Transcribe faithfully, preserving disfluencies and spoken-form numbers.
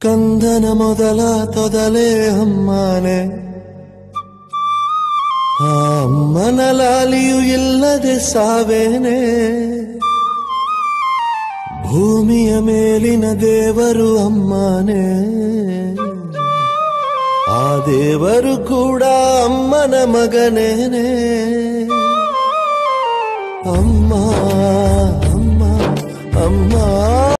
ಕಂದನ ಮೊದಲ ತೊದಲೇ ಅಮ್ಮನೆ, ಆ ಅಮ್ಮನ ಲಾಲಿಯು ಇಲ್ಲದೆ ಸಾವೇನೆ. ಭೂಮಿಯ ಮೇಲಿನ ದೇವರು ಅಮ್ಮನೆ, ಆ ದೇವರು ಕೂಡ ಅಮ್ಮನ ಮಗನೇನೆ. ಅಮ್ಮ ಅಮ್ಮ ಅಮ್ಮ